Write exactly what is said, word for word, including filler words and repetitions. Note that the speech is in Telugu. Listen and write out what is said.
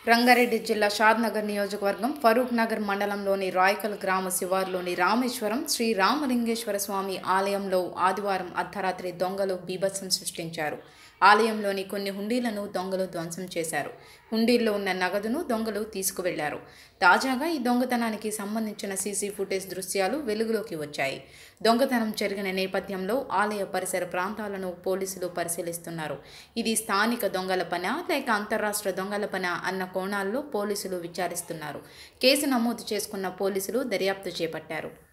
రంగారెడ్డి జిల్లా షాద్నగర్ నియోజకవర్గం ఫరూక్ నగర్ మండలంలోని రాయకల్ గ్రామ శివారులోని రామేశ్వరం శ్రీ రామలింగేశ్వర స్వామి ఆలయంలో ఆదివారం అర్ధరాత్రి దొంగలు బీభత్సం సృష్టించారు. ఆలయంలోని కొన్ని హుండీలను దొంగలు ధ్వంసం చేశారు. హుండీల్లో ఉన్న నగదును దొంగలు తీసుకువెళ్లారు. తాజాగా ఈ దొంగతనానికి సంబంధించిన సీసీ ఫుటేజ్ దృశ్యాలు వెలుగులోకి వచ్చాయి. దొంగతనం జరిగిన నేపథ్యంలో ఆలయ పరిసర ప్రాంతాలను పోలీసులు పరిశీలిస్తున్నారు. ఇది స్థానిక దొంగల పనా లేక అంతర్రాష్ట్ర దొంగల పనా అన్న కోణాల్లో పోలీసులు విచారిస్తున్నారు. కేసు నమోదు చేసుకున్న పోలీసులు దర్యాప్తు చేపట్టారు.